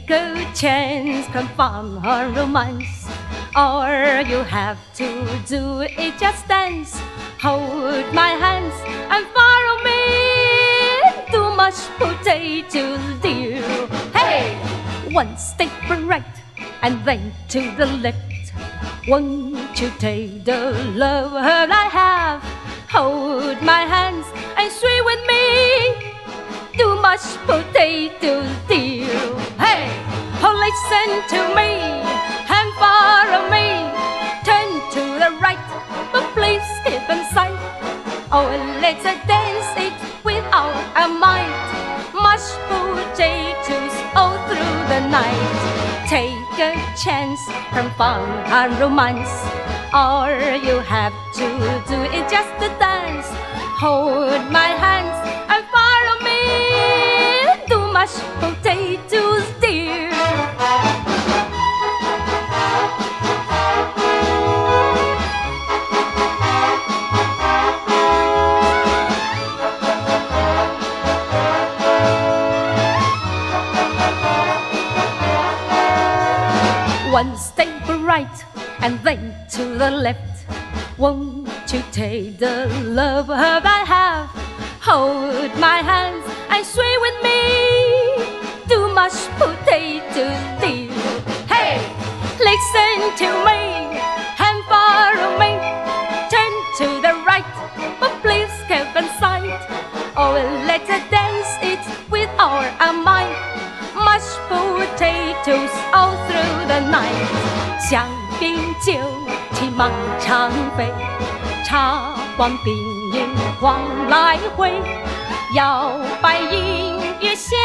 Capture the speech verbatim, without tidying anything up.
Take a chance, confirm her romance. All you have to do is just dance. Hold my hands and follow me. Too much potatoes, dear. Hey! One step right and then to the left. Won't you take the love that I have? Hold my hands and swing with me. Too much potatoes, dear. Hey! Oh, listen to me and follow me. Turn to the right, but please keep in sight. Oh, let's dance it without a mind. Mashed potatoes all through the night. Take a chance from fun and romance. All you have to do is just to dance. Hold my hands and follow me. Too much potatoes, dear. One step right and then to the left. Won't you take the love that I have? Hold my hands and sway with me. Too much potatoes, dear. Hey! Listen to me and follow me. Turn to the right, but please keep in sight. Oh, let's dance it with our mind. Mashed potatoes all through the night. 香槟酒，骑马长飞，茶馆冰饮晃来回，摇摆音乐响